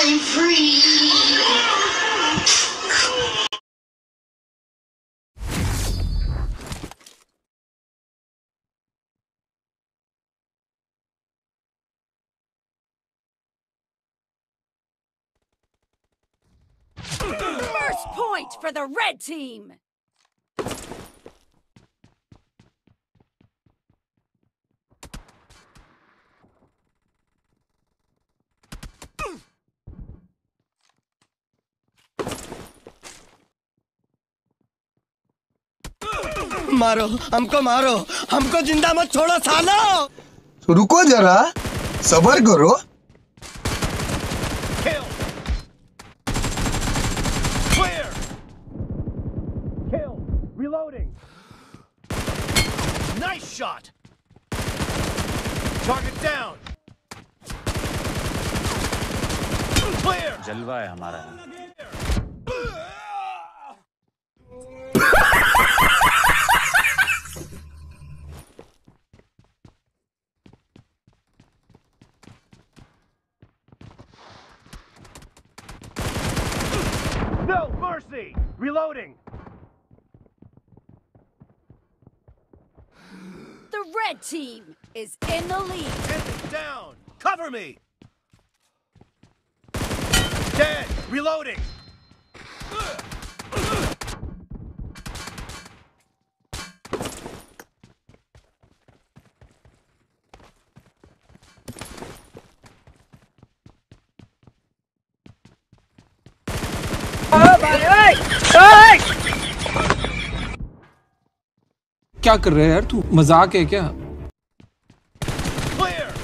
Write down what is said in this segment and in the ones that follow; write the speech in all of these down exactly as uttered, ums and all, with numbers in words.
I'm free. First point for the red team. मारो हमको मारो हमको जिंदा मत छोड़ो सालो रुको जरा सबर करो Kill. Clear. Kill. Reloading. Nice shot. Target down. Clear. जलवा है हमारा No mercy! Reloading! The red team is in the lead. Enemy down! Cover me! Dead! Reloading! क्या कर रहा है यार तू मजाक है क्या Clear!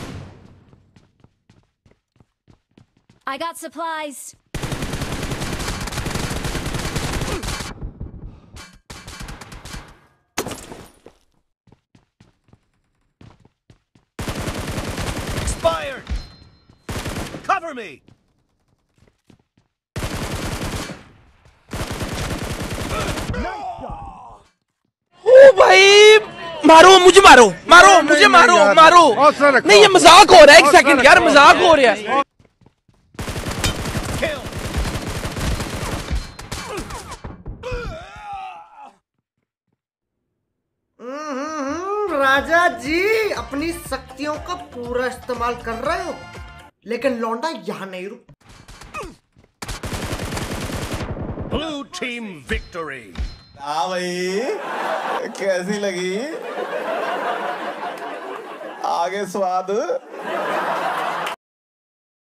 I got supplies. Expired! Cover me! ओ भाई मारो मुझे मारो मारो मुझे मारो मारो नहीं ये मजाक हो रहा है एक सेकंड यार मजाक हो रहा है Kill! राजा जी अपनी शक्तियों का पूरा इस्तेमाल कर रहे हो लेकिन लौंडा यहाँ नहीं रुक Blue team victory! हाँ भाई कैसी लगी आगे स्वाद